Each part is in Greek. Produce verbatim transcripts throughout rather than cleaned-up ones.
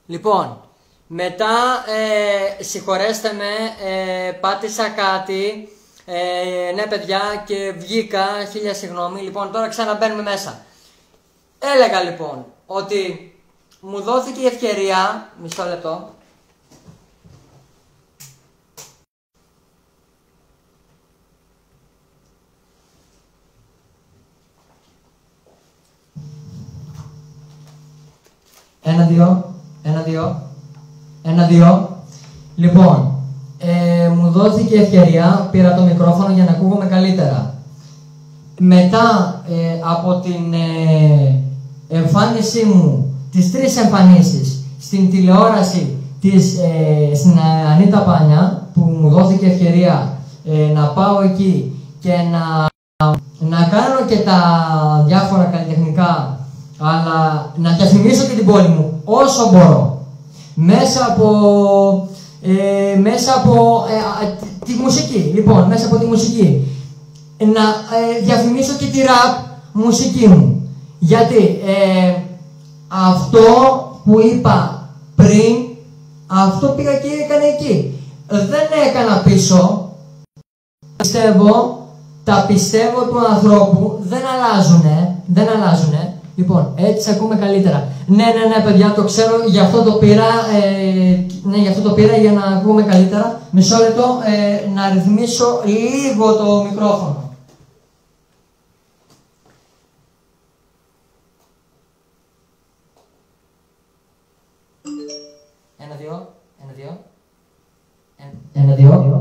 Λοιπόν, μετά ε, συγχωρέστε με, ε, πάτησα κάτι, ε, ναι παιδιά, και βγήκα, χίλια συγγνώμη. Λοιπόν, τώρα ξαναμπαίνουμε μέσα. Έλεγα λοιπόν ότι μου δόθηκε η ευκαιρία, μισό λεπτό. Ένα, δύο, ένα, δύο, ένα, δύο. Λοιπόν, ε, μου δόθηκε η ευκαιρία, πήρα το μικρόφωνο για να ακούγομαι καλύτερα. Μετά ε, από την ε, εμφάνισή μου, τις τρεις εμφανίσεις στην τηλεόραση της, ε, στην Ανίτα Πάνια, που μου δόθηκε ευκαιρία ε, να πάω εκεί και να, να κάνω και τα διάφορα καλλιτεχνικά, αλλά να διαφημίσω και την πόλη μου όσο μπορώ, μέσα από, ε, μέσα από ε, τη μουσική, λοιπόν, μέσα από τη μουσική, να ε, διαφημίσω και τη rap μουσική μου, γιατί ε, αυτό που είπα πριν, αυτό πήγα και έκανα εκεί, δεν έκανα πίσω. Πιστεύω, τα πιστεύω του ανθρώπου δεν αλλάζουνε, δεν αλλάζουνε. Λοιπόν, έτσι ακούμε καλύτερα. Ναι, ναι, ναι, παιδιά, το ξέρω, γι' αυτό το πήρα, ε, ναι, γι' αυτό το πήρα για να ακούμε καλύτερα. Μισό λεπτό, ε, να ρυθμίσω λίγο το μικρόφωνο. Ένα, δύο, ένα, δύο, ένα, δύο,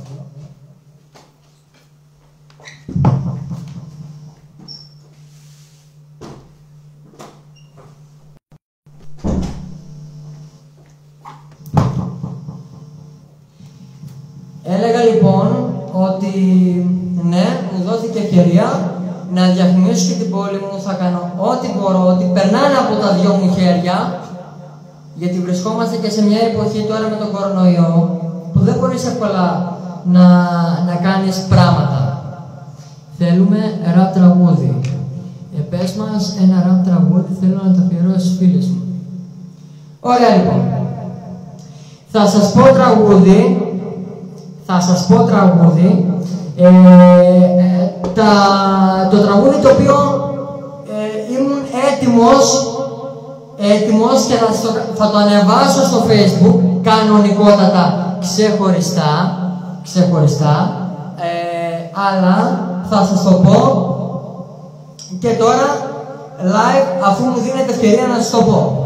Έλεγα λοιπόν ότι ναι, μου δόθηκε ευκαιρία να διαφημίσω και την πόλη μου, θα κάνω ό,τι μπορώ, ό,τι περνάνε από τα δυο μου χέρια, γιατί βρισκόμαστε και σε μια εποχή τώρα με τον κορονοϊό που δεν μπορείς εύκολα να, να κάνεις πράγματα. Θέλουμε ραπ τραγούδι. Ε, πες μας ένα ραπ τραγούδι, θέλω να το αφιερώσω στους φίλους μου. Ωραία λοιπόν. Θα σας πω τραγούδι, θα σας πω τραγούδι, ε, ε, τα, το τραγούδι το οποίο ε, ήμουν έτοιμος, έτοιμος και θα, στο, θα το ανεβάσω στο Facebook κανονικότατα, ξεχωριστά, ξεχωριστά, ε, αλλά θα σας το πω και τώρα live, αφού μου δίνετε ευκαιρία να σας το πω.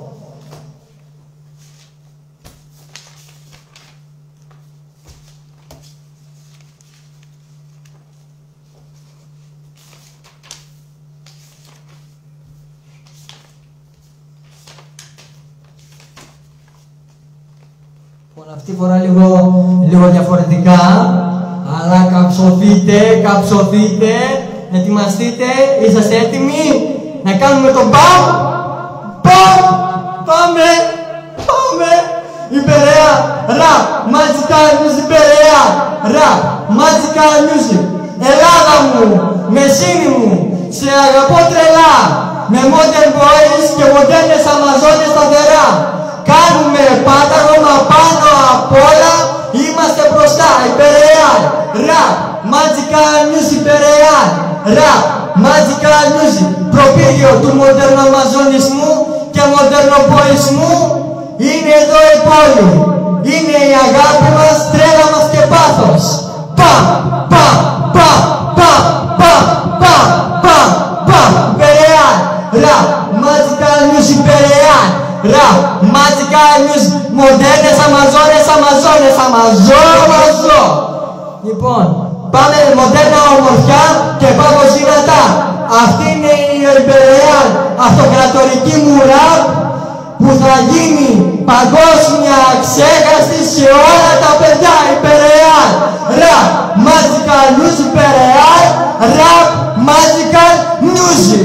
Αυτή φορά λίγο, λίγο διαφορετικά, αλλά καψωθείτε, καψωθείτε, ετοιμαστείτε, είσαστε έτοιμοι να κάνουμε τον παμ, παμ, πάμε, πάμε, υπερέα, ραπ, magical music, υπερέα, ραπ, magical music, Ελλάδα μου, μεσίνη μου, σε αγαπώ τρελά, με modern boys και μοντέρνες αμαζόνες σταθερά. Κάνουμε πάταγωμα πάνω απ' όλα, είμαστε μπροστά, υπερεάλ, ραπ, magical music, υπερεάλ, ραπ, magical music, προπύργιο του μοντέρνου αμαζονισμού και μοντέρνου ποϊσμού, είναι εδώ η πόλη, είναι η αγάπη μας, τρέλα μας και πάθος. Παμ, παμ, παμ, παμ, παμ, παμ, παμ, παμ, υπερεάλ, ραπ, magical music, υπερεάλ, ραπ, magical music, μοντέρνες αμαζόνες, αμαζόνες, αμαζό. Λοιπόν, πάμε μοντέρνα ομορφιά και πάμε δυνατά. Αυτή είναι η υπερεάλ αυτοκρατορική μου ραπ που θα γίνει παγκόσμια ξέχαστη σε όλα τα παιδιά. Υπερεάλ, ραπ, magical music, υπερεάλ, ραπ, magical music.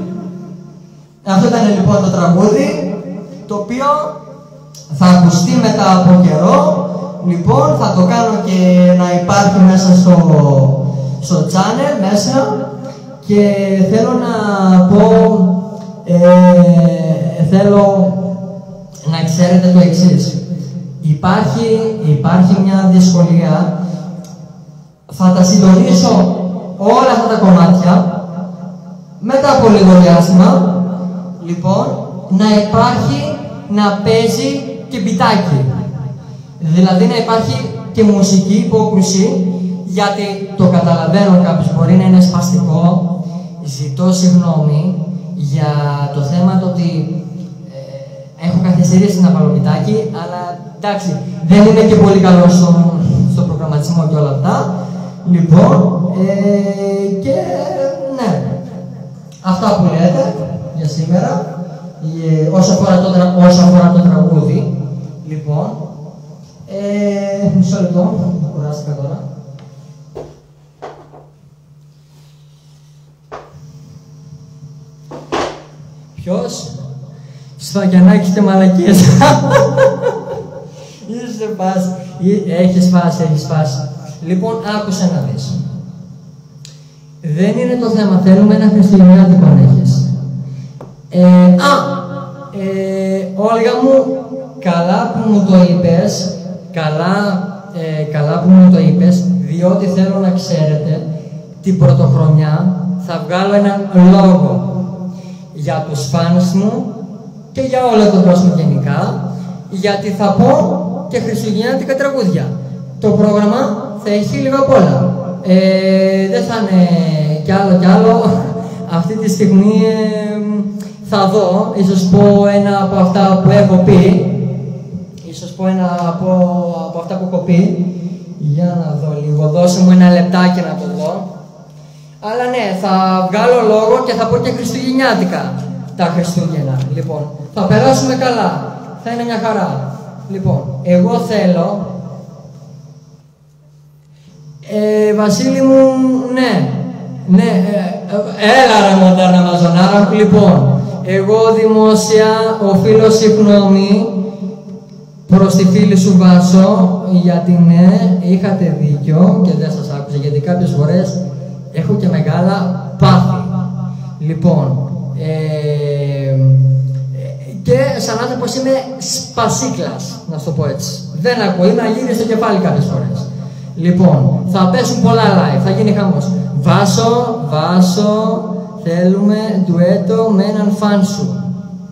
Αυτό ήταν λοιπόν το τραγούδι, το οποίο θα ακουστεί μετά από καιρό. Λοιπόν, θα το κάνω και να υπάρχει μέσα στο, στο channel μέσα, και θέλω να πω, ε, θέλω να ξέρετε το εξής. Υπάρχει, υπάρχει μια δυσκολία. Θα τα συντονίσω όλα αυτά τα κομμάτια μετά από λίγο διάστημα. Λοιπόν, να υπάρχει, να παίζει και μπιτάκι. Δηλαδή να υπάρχει και μουσική υπόκρουση, γιατί το καταλαβαίνω, κάποιος μπορεί να είναι σπαστικό. Ζητώ συγγνώμη για το θέμα το ότι ε, έχω καθυστερήσει να βάλω μπιτάκι, αλλά εντάξει, δεν είμαι και πολύ καλό στο, στο προγραμματισμό και όλα αυτά. Λοιπόν, ε, και ναι, αυτά που λέτε για σήμερα, ε, όσο αφορά το, όσο αφορά το τραγούδι. Λοιπόν, ε, μισό λεπτό, κουράστηκα τώρα. Ποιος? Σφαγιανάκης και μαλακίες. Είσαι πας. Έχεις φάσει, έχεις φάσει. Λοιπόν, άκουσε να δεις. Δεν είναι το θέμα, θέλουμε ένα χριστουγεννιάτικο να έχεις. Ε, α, ε, Όλγα μου, καλά που μου το είπες, καλά, ε, καλά που μου το είπες, διότι θέλω να ξέρετε, την πρωτοχρονιά θα βγάλω έναν λόγο για τους φάνς μου και για όλο τον κόσμο γενικά, γιατί θα πω και χριστουγεννιάτικα τραγούδια. Το πρόγραμμα θα έχει λίγο απ' όλα. Ε, δεν θα είναι κι άλλο κι άλλο. Αυτή τη στιγμή ε, θα δω, ίσως πω ένα από αυτά που έχω πει. Ίσως πω ένα από, από αυτά που έχω πει. Για να δω λίγο, δώσε μου ένα λεπτάκι να το δω. Αλλά ναι, θα βγάλω λόγο και θα πω και χριστουγεννιάτικα τα Χριστούγεννα. Λοιπόν, θα περάσουμε καλά. Θα είναι μια χαρά. Λοιπόν, εγώ θέλω... Ε, Βασίλη μου, ναι, ναι, ε, έλα ρε μοντέρνα μαζονάρα. Λοιπόν, εγώ δημόσια οφείλω συγγνώμη προς τη φίλη σου Βάσο, γιατί ναι, είχατε δίκιο και δεν σας άκουσα, γιατί κάποιες φορές έχω και μεγάλα πάθη. Λοιπόν, ε, και σαν άνθρωπος είμαι σπασίκλας, να σου το πω έτσι. Δεν ακούω, είμαι αγύρι στο κεφάλι κάποιες φορές. Λοιπόν, θα πέσουν πολλά live, θα γίνει χαμός. Βάσο, Βάσο, θέλουμε ντουέτο με έναν φαν σου.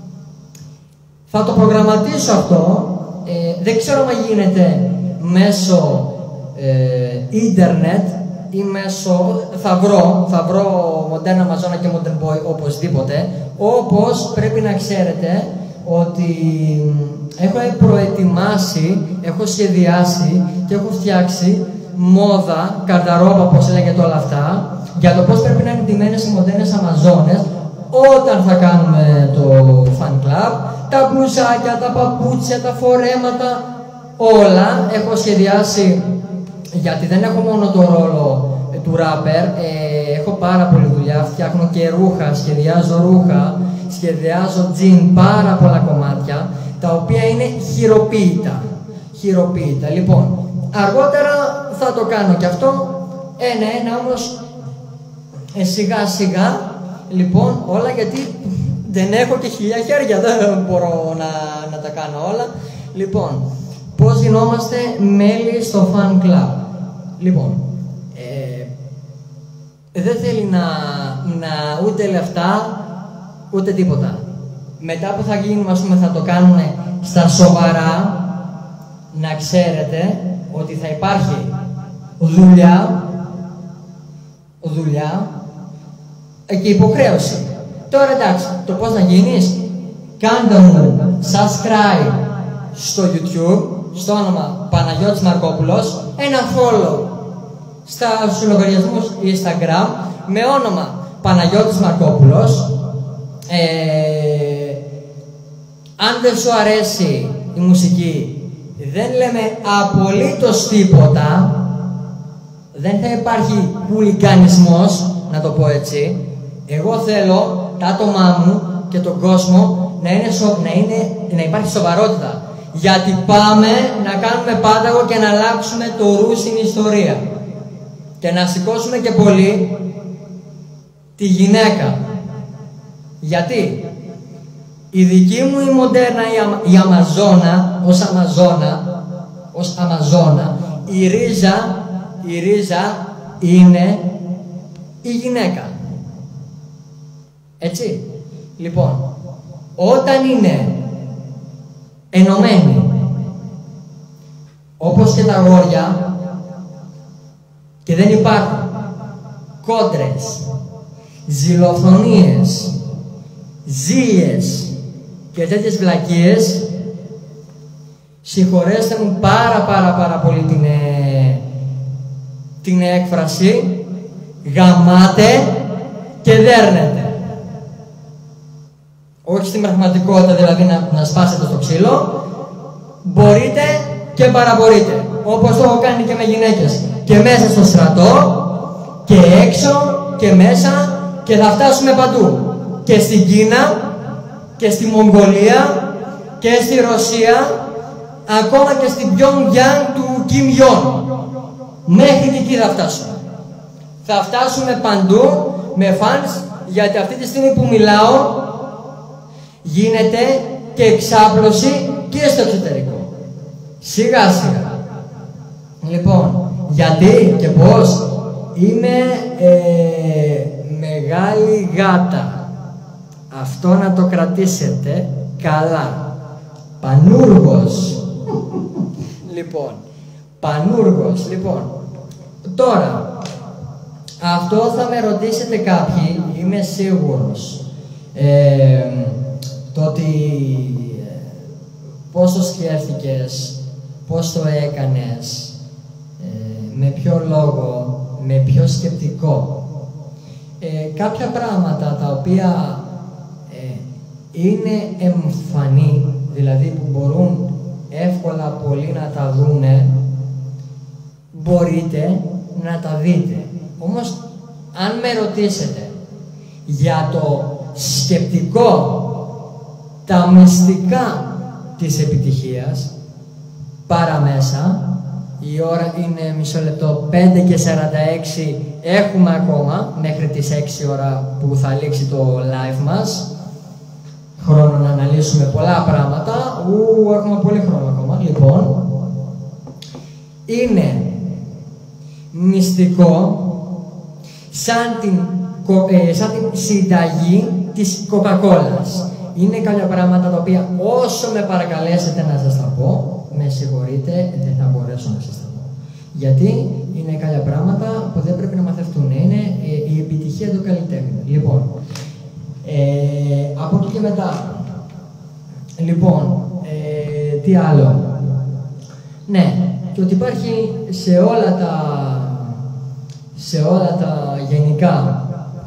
Θα το προγραμματίσω αυτό, ε, δεν ξέρω αν γίνεται μέσω ε, ίντερνετ ή μέσω, θα βρω, θα βρω Μοντέρνα Μαζόνα και Modern Boy οπωσδήποτε. Όπως πρέπει να ξέρετε ότι έχω προετοιμάσει, έχω σχεδιάσει και έχω φτιάξει μόδα, καρταρόπα, πώς λέγεται όλα αυτά, για το πώς πρέπει να είναι ντυμένες οι μοντέρνες Αμαζόνες όταν θα κάνουμε το fan club, τα μπλουζάκια, τα παπούτσια, τα φορέματα, όλα έχω σχεδιάσει, γιατί δεν έχω μόνο το ρόλο του ράπερ, ε, έχω πάρα πολλή δουλειά, φτιάχνω και ρούχα, σχεδιάζω ρούχα, σχεδιάζω τζιν, πάρα πολλά κομμάτια, τα οποία είναι χειροποίητα. Χειροποίητα. Λοιπόν, αργότερα θα το κάνω και αυτό, ένα-ένα όμως, ε, σιγά-σιγά, λοιπόν, όλα, γιατί δεν έχω και χιλιά χέρια, δεν μπορώ να, να τα κάνω όλα. Λοιπόν, πώς γινόμαστε μέλη στο fan club. Λοιπόν, ε, δεν θέλει να, να ούτε λεφτά, ούτε τίποτα. Μετά που θα γίνουμε, ας πούμε, θα το κάνουμε στα σοβαρά, να ξέρετε ότι θα υπάρχει δουλειά, δουλειά και υποχρέωση. Τώρα εντάξει, το πώς να γίνεις, κάντε μου subscribe στο YouTube, στο όνομα Παναγιώτης Μαρκόπουλος, ένα follow στα, στους λογαριασμούς Instagram με όνομα Παναγιώτης Μαρκόπουλος. Ε, αν δεν σου αρέσει η μουσική, δεν λέμε απολύτως τίποτα, δεν θα υπάρχει χουλικανισμός, να το πω έτσι. Εγώ θέλω τα άτομά μου και τον κόσμο να, είναι σο... να, είναι... να υπάρχει σοβαρότητα. Γιατί πάμε να κάνουμε πάταγο και να αλλάξουμε το ρου στην ιστορία. Και να σηκώσουμε και πολύ τη γυναίκα. Γιατί? Η δική μου η μοντέρνα, η, αμα, η Αμαζόνα, ως Αμαζόνα, ως Αμαζόνα, η ρίζα, η ρίζα είναι η γυναίκα. Έτσι. Λοιπόν, όταν είναι ενωμένη, όπως και τα αγόρια, και δεν υπάρχουν κόντρες, ζηλοφθονίες, ζήλιες και τέτοιες βλακίες, συγχωρέστε μου πάρα πάρα πάρα πολύ την, ε, την έκφραση, γαμάτε και δέρνετε. Όχι στην πραγματικότητα, δηλαδή να, να σπάσετε στο ξύλο, μπορείτε και παραπορείτε, όπως το έχω κάνει και με γυναίκες, και μέσα στο στρατό και έξω και μέσα, και θα φτάσουμε παντού, και στην Κίνα και στη Μογγολία και στη Ρωσία, ακόμα και στην Pyongyang του Κιμ Ιον. Μέχρι και εκεί θα φτάσουμε. Θα φτάσουμε παντού με φανς, γιατί αυτή τη στιγμή που μιλάω γίνεται και εξάπλωση και στο εξωτερικό. Σιγά σιγά. Λοιπόν, γιατί και πώς? Είμαι ε, μεγάλη γάτα. Αυτό να το κρατήσετε καλά. Πανούργος. Λοιπόν, πανούργος. Λοιπόν, τώρα, αυτό θα με ρωτήσετε κάποιοι, είμαι σίγουρος. Ε, το ότι ε, πώς το σκέφτηκες, πώς το έκανες, ε, με ποιο λόγο, με ποιο σκεπτικό. Ε, κάποια πράγματα τα οποία ε, είναι εμφανή, δηλαδή που μπορούν εύκολα πολλοί να τα δούνε, μπορείτε να τα δείτε. Όμως, αν με ρωτήσετε για το σκεπτικό, τα μυστικά της επιτυχίας, παραμέσα, η ώρα είναι μισό λεπτό, πέντε και σαράντα έξι, έχουμε ακόμα μέχρι τις έξι ώρα που θα λήξει το live μας. Χρόνο να αναλύσουμε πολλά πράγματα. Ου, έχουμε πολύ χρόνο ακόμα. Λοιπόν, είναι μυστικό σαν την, ε, σαν την συνταγή της Coca-Cola. Είναι κάποια πράγματα τα οποία όσο με παρακαλέσετε να σας τα πω, με συγχωρείτε, δεν θα μπορέσω να σας τα πω. Γιατί είναι κάποια πράγματα που δεν πρέπει να μαθευτούν. Είναι ε, η επιτυχία του καλλιτέχνη. Λοιπόν, ε, από εκεί και μετά. Λοιπόν, ε, τι άλλο. Ναι, και ότι υπάρχει σε όλα τα, σε όλα τα γενικά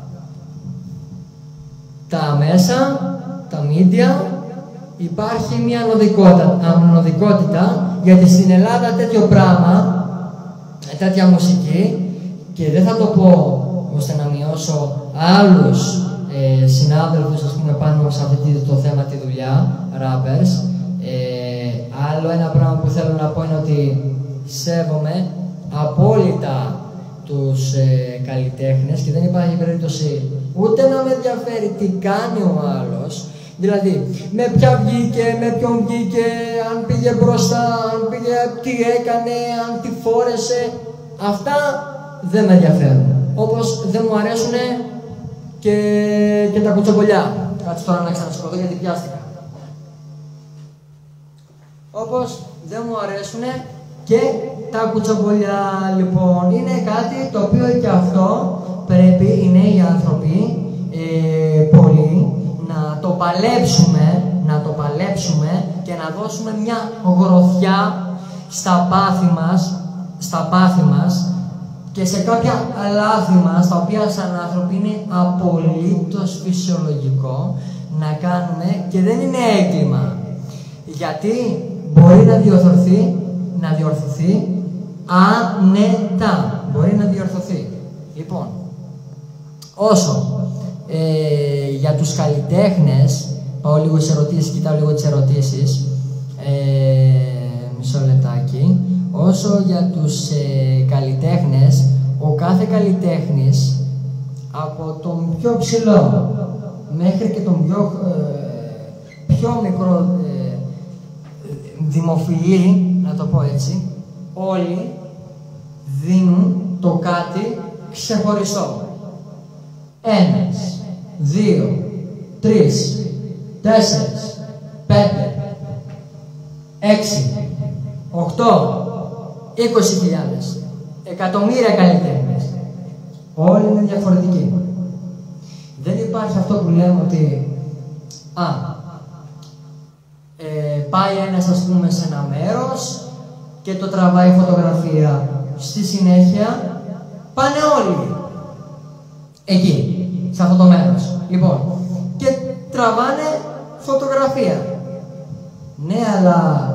τα μέσα, τα media, υπάρχει μια ανωδικότητα, γιατί στην Ελλάδα τέτοιο πράγμα, τέτοια μουσική, και δεν θα το πω ώστε να μειώσω άλλους ε, συνάδελφους, ας πούμε, πάνω σε αυτό το θέμα τη δουλειά, rappers. Ε, άλλο ένα πράγμα που θέλω να πω είναι ότι σέβομαι απόλυτα τους ε, καλλιτέχνες και δεν υπάρχει περίπτωση ούτε να με ενδιαφέρει τι κάνει ο άλλος. Δηλαδή, με ποια βγήκε, με ποιον βγήκε, αν πήγε μπροστά, αν πήγε, τι έκανε, αν τι φόρεσε. Αυτά δεν με ενδιαφέρουν. Όπως δεν μου αρέσουν και, και τα κουτσομπολιά. Κάτσε τώρα να ξανασηκωθώ γιατί πιάστηκα. Όπως δεν μου αρέσουν και τα κουτσομπολιά. Λοιπόν, είναι κάτι το οποίο και αυτό πρέπει οι νέοι άνθρωποι, ε, πολλοί, να το παλέψουμε, να το παλέψουμε και να δώσουμε μια γροθιά στα πάθη μας, στα πάθη μας και σε κάποια λάθη μας, τα οποία σαν άνθρωποι είναι απολύτως φυσιολογικό να κάνουμε και δεν είναι έγκλημα. Γιατί μπορεί να διορθωθεί, να διορθωθεί άνετα. Μπορεί να διορθωθεί. Λοιπόν, όσο ε, για τους καλλιτέχνες, πάω λίγο σε ερωτήσεις, κοιτάω λίγο τις ερωτήσεις, ε, μισό λεπτάκι. Όσο για τους ε, καλλιτέχνες, ο κάθε καλλιτέχνης, από τον πιο ψηλό μέχρι και τον πιο ε, πιο μικρό ε, δημοφιλή, να το πω έτσι, όλοι δίνουν το κάτι ξεχωριστό. Ένας, δύο, τρεις, τέσσερις, πέντε, έξι, οκτώ, είκοσι χιλιάδες, εκατομμύρια καλλιτέχνες. Όλοι είναι διαφορετικοί. Δεν υπάρχει αυτό που λέμε ότι α, ε, πάει ένας ας πούμε σε ένα μέρος και το τραβάει φωτογραφία. Στη συνέχεια πάνε όλοι εκεί, σε αυτό το μέρος. Λοιπόν, και τραβάνε φωτογραφία. Ναι, αλλά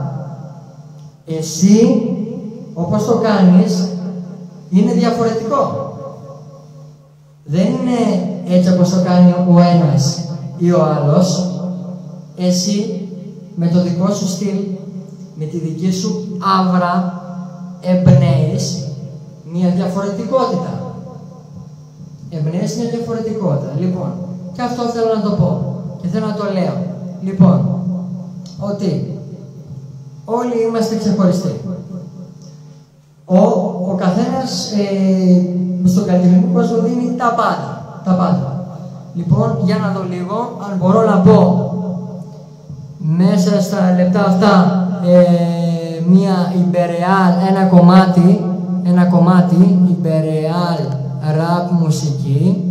εσύ, όπως το κάνεις, είναι διαφορετικό. Δεν είναι έτσι όπως το κάνει ο ένας ή ο άλλος. Εσύ, με το δικό σου στυλ, με τη δική σου άβρα, εμπνέεις μια διαφορετικότητα. Εμπνέεις μια διαφορετικότητα. Λοιπόν, και αυτό θέλω να το πω και θέλω να το λέω. Λοιπόν, ότι όλοι είμαστε ξεχωριστοί. Ο, ο καθένας ε, στον καλλιτεχνικό κόσμο δίνει τα πάντα. Τα πάντα. Λοιπόν, για να δω λίγο, αν μπορώ να πω μέσα στα λεπτά αυτά ε, μια Imperial, ένα κομμάτι, ένα κομμάτι Imperial rap μουσική.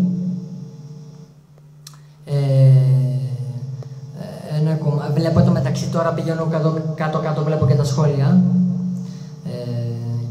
Ε, ένα κομμάτι, βλέπω το μεταξύ τώρα, πηγαίνω κάτω-κάτω, βλέπω και τα σχόλια. Ε,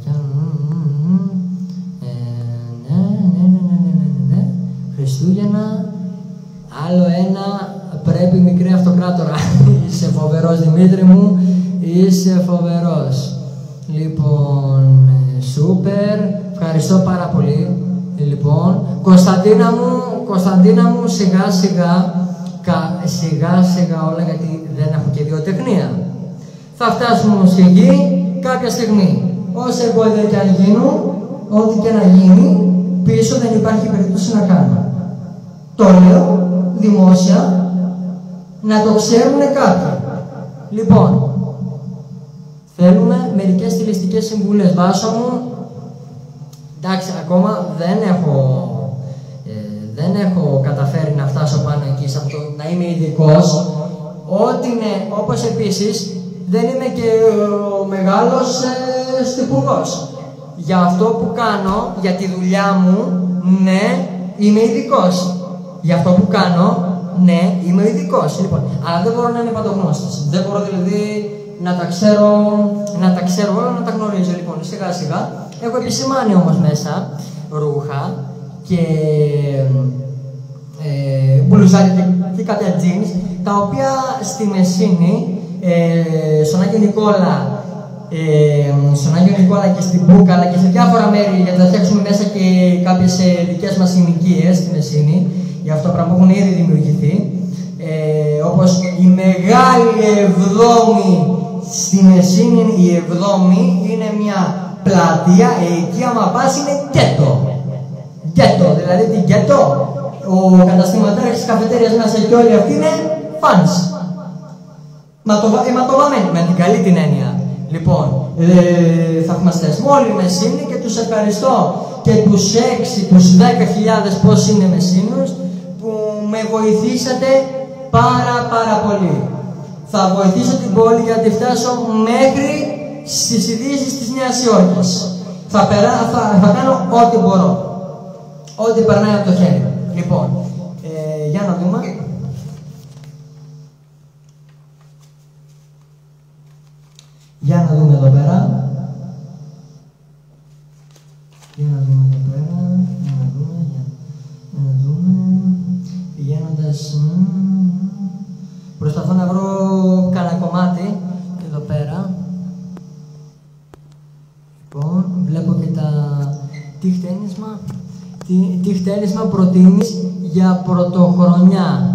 Χριστούγεννα, άλλο ένα, πρέπει μικρή αυτοκράτορα. Είσαι φοβερός Δημήτρη μου, είσαι φοβερός. Λοιπόν, σούπερ, ευχαριστώ πάρα πολύ. Λοιπόν, Κωνσταντίνα μου, Κωνσταντίνα μου, σιγά σιγά, κα, σιγά σιγά όλα, γιατί δεν έχω και βιοτεχνία. Θα φτάσουμε όμως και εκεί κάποια στιγμή. Όσα εμπόδια και αν γίνουν, ό,τι και να γίνει, πίσω δεν υπάρχει περίπτωση να κάνω. Το λέω δημόσια, να το ξέρουν κάποιοι. Λοιπόν, θέλουμε μερικές στιλιστικές συμβουλές. Βάσο μου, εντάξει, ακόμα δεν έχω, ε, δεν έχω καταφέρει να φτάσω πάνω εκεί, σε αυτό, να είμαι ειδικός. Ό,τι είναι, όπως επίσης, δεν είμαι και ο μεγάλος ε, στιχουργός. Για αυτό που κάνω, για τη δουλειά μου, ναι, είμαι ειδικός. Για αυτό που κάνω, ναι, είμαι ειδικός. Λοιπόν, αλλά δεν μπορώ να είμαι παντογνώστης. Δεν μπορώ δηλαδή να τα ξέρω, να τα ξέρω όλα, να τα γνωρίζω. Λοιπόν, σιγά σιγά. Έχω επισημάνει όμως μέσα ρούχα και ε, μπλουζάκια και, και κάποια jeans, τα οποία στη Μεσίνη, ε, στον Άγιο Νικόλα, ε, στον Άγιο Νικόλα και στην Μπούκα, αλλά και σε διάφορα μέρη, γιατί θα φτιάξουμε μέσα και κάποιες ε, δικές μας συνοικίες στη Μεσίνη. Για αυτό πράγμα έχουν ήδη δημιουργηθεί. Ε, όπως η Μεγάλη Εβδόμη στη Μεσίνη, η Εβδόμη είναι μια πλατεία, εκεί άμα πας είναι γκέτο. Γκέτο, δηλαδή την γκέτο, ο καταστηματάρχης της καφετέριας μέσα και όλοι αυτοί είναι φανς. Αιματοβαμμένοι, με την καλή την έννοια. Λοιπόν, ε, θαυμαστές μου όλοι Μεσίνη και τους ευχαριστώ και τους έξι, τους δέκα χιλιάδες πώς είναι Μεσίνους, που με βοηθήσατε πάρα πάρα πολύ. Θα βοηθήσω την πόλη για να τη φτάσω μέχρι στις ειδήσεις της Νέας Υόρκης. Θα, περά, θα, θα κάνω ό,τι μπορώ. Ό,τι περνάει από το χέρι. Λοιπόν, ε, για να δούμε. Για να δούμε εδώ πέρα. Για να δούμε εδώ πέρα. Για να δούμε. Για, για να δούμε. Πηγαίνοντας. Προσπαθώ να βρω κανένα κομμάτι. Εδώ πέρα. Λοιπόν, βλέπω και τα. Τι χτένισμα. Τι, τι χτένισμα προτείνεις για πρωτοχρονιά.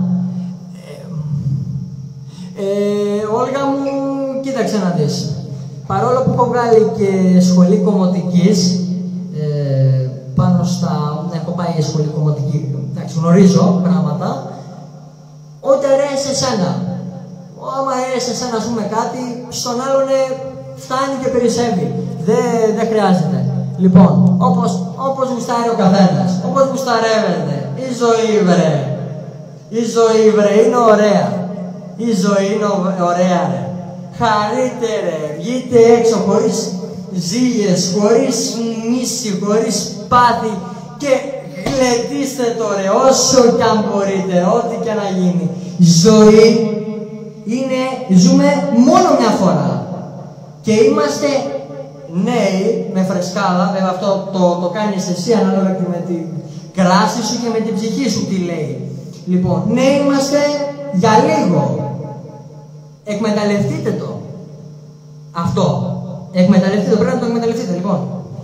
Ε, ε, Όλγα μου, κοίταξε να δεις. Παρόλο που έχω βγάλει και σχολή κομμωτικής, ε, πάνω στα... έχω πάει σχολή κομμωτική, εντάξει, γνωρίζω πράγματα, ό,τι αρέσει σε σένα. άμα σε εσένα ας πούμε κάτι, στον άλλον φτάνει και περισσεύει. Δεν, δεν χρειάζεται. Λοιπόν, όπως, όπως γουστάρει ο καθένας, όπως γουσταρεύεται. Η ζωή βρε, η ζωή βρε είναι ωραία. Η ζωή είναι ωραία ρε. Χαρείτε ρε, βγείτε έξω χωρίς ζήλιες, χωρίς μίση, χωρίς πάθη και γλεντήστε το ρε όσο κι αν μπορείτε, ό,τι και να γίνει. Η ζωή είναι, ζούμε μόνο μια φορά και είμαστε νέοι με φρεσκάδα, βέβαια αυτό το, το κάνεις εσύ ανάλογα και με την κράση σου και με την ψυχή σου τι λέει. Λοιπόν, νέοι είμαστε για λίγο. Εκμεταλλευτείτε το. Αυτό. Εκμεταλλευτείτε το, πρέπει να το εκμεταλλευτείτε λοιπόν.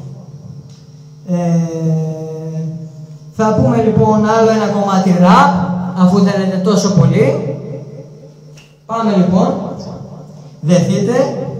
Ε, θα πούμε λοιπόν άλλο ένα κομμάτι ραπ, αφού θέλετε τόσο πολύ. Πάμε λοιπόν. Δεθείτε.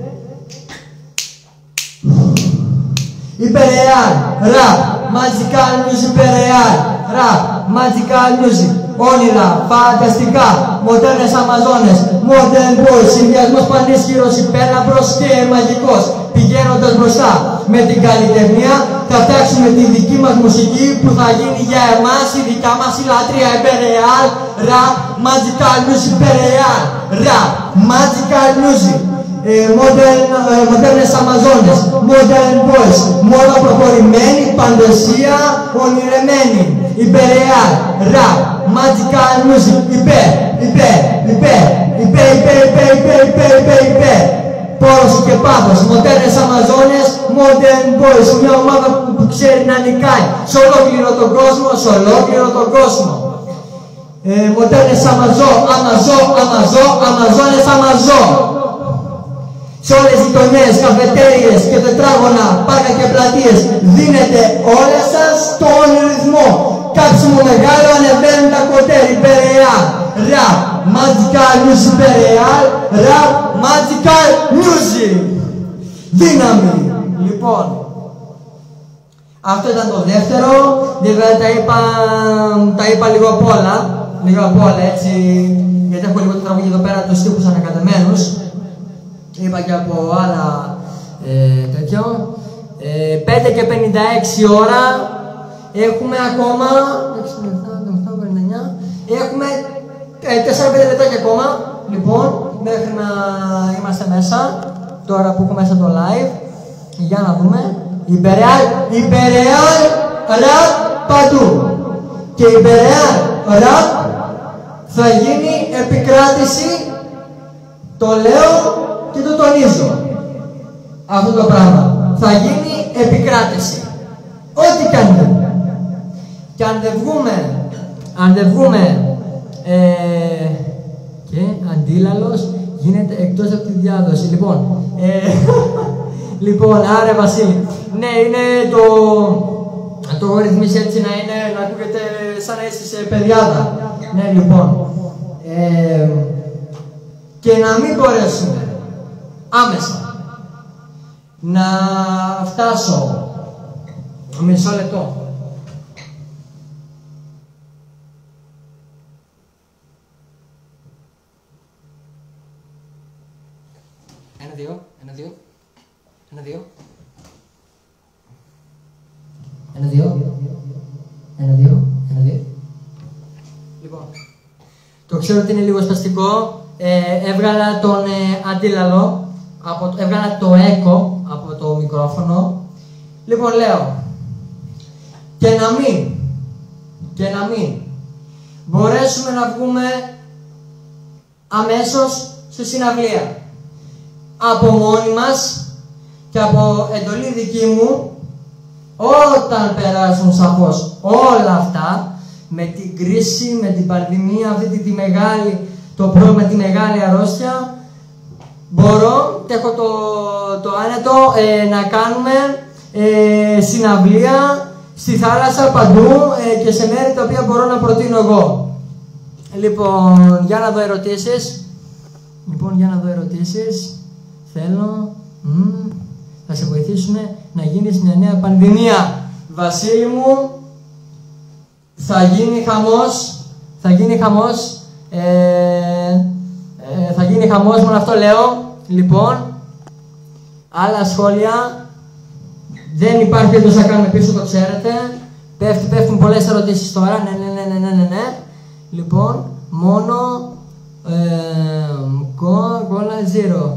Υπερεάλ, ραπ, magical music, υπερεάλ, ραπ, magical music, όνειρα, φανταστικά, μοντέρνες Αμαζόνες, modern boys, συνδυασμός πανίσχυρος, υπέρλαμπρος και μαγικός. Πηγαίνοντας μπροστά με την καλλιτεχνία, θα φτιάξουμε τη δική μας μουσική που θα γίνει για εμάς η δικιά μας η λατρεία. Υπερεάλ, ραπ, magical music, υπερεάλ, ραπ, magical music. Μοντέρνες Αμαζόνες, modern boys, μόδα προχωρημένη, παντεσία, ονειρεμένη. Υπερεάλ, rap, magical music, υπέρ, υπέρ, υπέρ, υπέρ, υπέρ, υπέρ, υπέρ, υπέρ, υπέρ, υπέρ. Πόρος και πάθος, μοντέρνες Αμαζόνες, modern boys, μια ομάδα που ξέρει να νικάει σε ολόκληρο τον κόσμο, σε ολόκληρο τον κόσμο. Μοντέρνες Αμαζό, Αμαζό, Αμαζό, Αμαζόνες, Αμαζό. Σε όλες τις γειτονιές, καφετέριες και τετράγωνα, πάρκα και πλατείες, δίνετε όλα σας τον ρυθμό. Κάψιμο μεγάλο, ανεβαίνουν τα κοτέρ, υπερεάλ, rap, magical music, υπερεάλ, rap, magical music. Δύναμη. Λοιπόν, αυτό ήταν το δεύτερο, βέβαια τα είπα, τα είπα λίγο απ' όλα, λίγο απ' όλα έτσι, γιατί έχω λίγο το τραγούδι εδώ πέρα τους τύπους ανακατεμένους. Είπα και από άλλα ε, τέτοιο. Ε, πέντε και πενήντα έξι ώρα έχουμε ακόμα. Έχουμε ε, τέσσερα πέντε λεπτάκια ακόμα. Λοιπόν, μέχρι να είμαστε μέσα. Τώρα που έχουμε μέσα το live. Για να δούμε. Υπερεάλ, υπερεάλ, ραπ παντού. Και υπερεάλ, ραπ θα γίνει επικράτηση. Το λέω και το τονίζω αυτό το πράγμα. Θα γίνει επικράτηση. Ό,τι κι αν βγούμε. Και αν δεν βγούμε, αν δεν βγούμε ε, και αντίλαλος γίνεται εκτός από τη διάδοση. Λοιπόν, ε, λοιπόν, άρα Βασίλη, ναι, είναι το, το ρυθμίσει έτσι να είναι, να ακούγεται σαν να είσαι σε παιδιάδα. Ναι, λοιπόν, ε, και να μην μπορέσουμε άμεσα να φτάσω μισό λεπτό. Ένα, δύο, ένα, δύο, ένα, δύο, ένα, δύο, ένα, δύο, ένα, δύο. Λοιπόν, το ξέρω ότι είναι λίγο σπαστικό. Ε, έβγαλα τον ε, αντίλαλο, από, έβγαλα το έκο από το μικρόφωνο. Λοιπόν, λέω, και να μην, και να μην μπορέσουμε να βγούμε αμέσως στη συναυλία. Από μόνοι μας και από εντολή δική μου, όταν περάσουν σαφώς όλα αυτά, με την κρίση, με την πανδημία, αυτή τη, τη μεγάλη, το πρόβλημα, τη μεγάλη αρρώστια, μπορώ, έχω το, το άνετο, ε, να κάνουμε ε, συναυλία στη θάλασσα παντού ε, και σε μέρη τα οποία μπορώ να προτείνω εγώ. Λοιπόν, για να δω ερωτήσεις. Λοιπόν, για να δω ερωτήσεις. Θέλω, μ, θα σε βοηθήσουμε να γίνεις μια νέα πανδημία. Βασίλη μου, θα γίνει χαμός, θα γίνει χαμός, ε, ε, θα γίνει γίνει χαμός, μόνο αυτό λέω. Λοιπόν, άλλα σχόλια. Δεν υπάρχει περίπτωση να κάνουμε πίσω, το ξέρετε. Πέφτει, πέφτουν πολλές ερωτήσεις τώρα. Ναι, ναι, ναι, ναι, ναι, ναι, ναι. Λοιπόν, μόνο Coca-Cola Zero.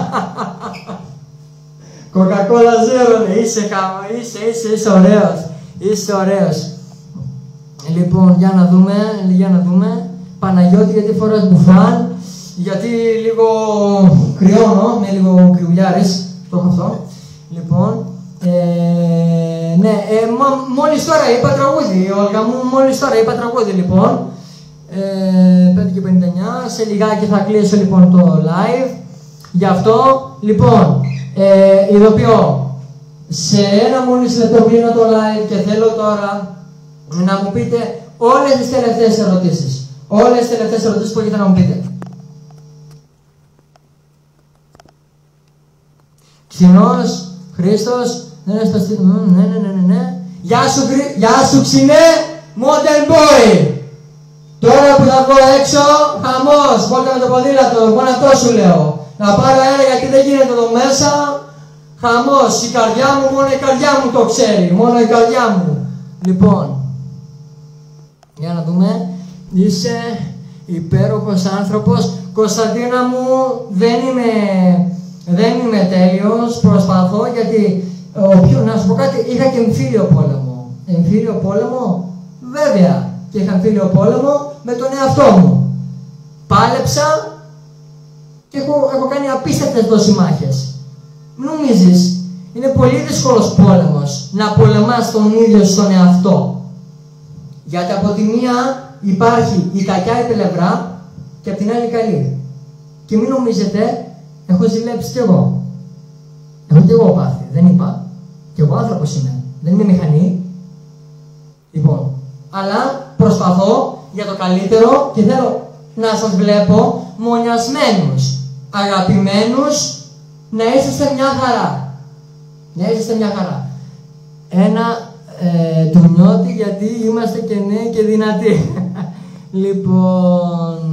Coca-Cola Zero, είσαι χαμό, είσαι, είσαι, είσαι ωραίος. Είσαι ωραίος. Λοιπόν, για να δούμε, για να δούμε. Παναγιώτη, γιατί φοράς μπουφάν? Γιατί λίγο κρυώνω, είμαι λίγο κρυουλιάρης. Το έχω αυτό. Λοιπόν, ε, ναι, ε, μ- μόλις τώρα είπα τραγούδι, Όλγα μου, μόλις τώρα είπα τραγούδι, λοιπόν. Ε, πέντε και πενήντα εννιά, σε λιγάκι θα κλείσω λοιπόν το live. Γι' αυτό, λοιπόν, ε, ειδοποιώ, σε ένα μόλις λεπτό κλείνω το live και θέλω τώρα να μου πείτε όλες τις τελευταίες ερωτήσεις. Όλες τις τελευταίες ερωτήσεις που έχετε να μου πείτε. Ξινός, Χρήστος, ναι, ναι, στο στή... ναι, ναι, ναι, ναι, ναι. Γεια σου, Χρή... Γεια σου Ξινέ, Modern Boy. Τώρα που θα βγω έξω, χαμός, βόλτα με το ποδήλατο, μόνο αυτό σου λέω. Να πάρω αέρα γιατί δεν γίνεται εδώ μέσα. Χαμός, η καρδιά μου, μόνο η καρδιά μου το ξέρει, μόνο η καρδιά μου. Λοιπόν, για να δούμε, είσαι υπέροχος άνθρωπος. Κωνσταντίνα μου, δεν είμαι, δεν είμαι τέλειος, προσπαθώ γιατί, ο, πιο, να σου πω κάτι, είχα και εμφύλιο πόλεμο. Εμφύλιο πόλεμο, βέβαια, και είχα εμφύλιο πόλεμο με τον εαυτό μου. Πάλεψα και έχω, έχω κάνει απίστευτες δόσεις μάχες. Μην νομίζεις, είναι πολύ δύσκολος πόλεμος να πολεμάς τον ίδιο στον εαυτό. Γιατί από τη μία υπάρχει η κακιά η πλευρά και από την άλλη η καλή. Και μην νομίζετε, έχω ζηλέψει κι εγώ. Έχω κι εγώ πάθει, δεν είπα. Κι εγώ άνθρωπος είμαι, δεν είμαι μηχανή. Λοιπόν, αλλά προσπαθώ για το καλύτερο και θέλω να σας βλέπω μονιασμένους, αγαπημένους, να είσαστε μια χαρά. Να είσαστε μια χαρά. Ένα ε, του νιώτη γιατί είμαστε και νέοι και δυνατοί. Λοιπόν,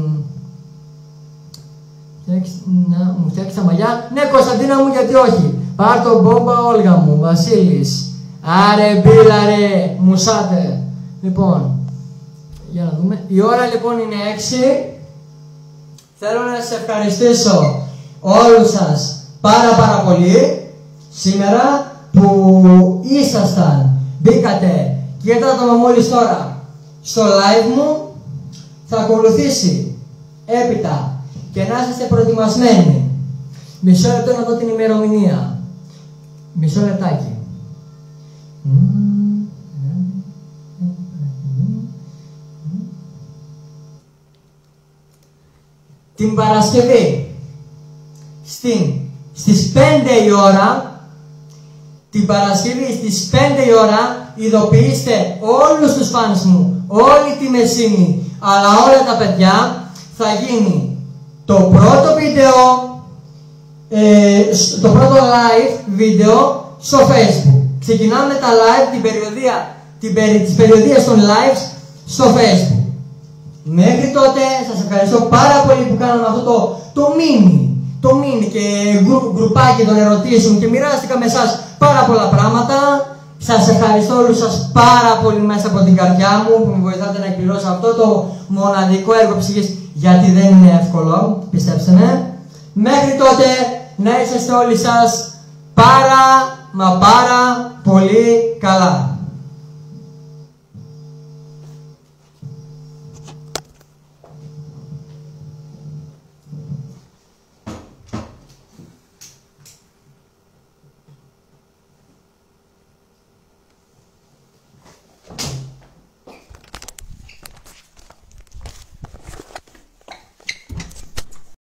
να μου φτιάξει τα μαλλιά. Ναι, Κωνσταντίνα μου, γιατί όχι. Πάρ' το μπόμπα, Όλγα μου, Βασίλης. Άρε μπίλα ρε, μουσάτε. Λοιπόν, για να δούμε. Η ώρα λοιπόν είναι έξι. Θέλω να σας ευχαριστήσω όλους σας πάρα πάρα πολύ σήμερα που ήσασταν, μπήκατε και ήρθατε μόλις τώρα στο live μου. Θα ακολουθήσει έπειτα και να είστε προετοιμασμένοι. Μισό λεπτό να δω την ημερομηνία. Μισό λεπτάκι. Την Παρασκευή στην, στις πέντε η ώρα, την Παρασκευή στις πέντε η ώρα, ειδοποιήστε όλους τους φανς μου, όλη τη Μεσίνη, αλλά όλα τα παιδιά, θα γίνει το πρώτο βίντεο, ε, το πρώτο live βίντεο στο Facebook. Ξεκινάμε τα live, την περιοδία, την περι, τις περιοδίες των lives στο Facebook. Μέχρι τότε σας ευχαριστώ πάρα πολύ που κάναμε αυτό το, το mini, το mini και γκρου, γκρουπάκι των ερωτήσεων και μοιράστηκα με εσάς πάρα πολλά πράγματα. Σας ευχαριστώ όλους σας πάρα πολύ μέσα από την καρδιά μου που με βοηθάτε να εκπληρώσω αυτό το μοναδικό έργο ψυχής, γιατί δεν είναι εύκολο, πιστέψτε με. Μέχρι τότε να είσαστε όλοι σας πάρα μα πάρα πολύ καλά.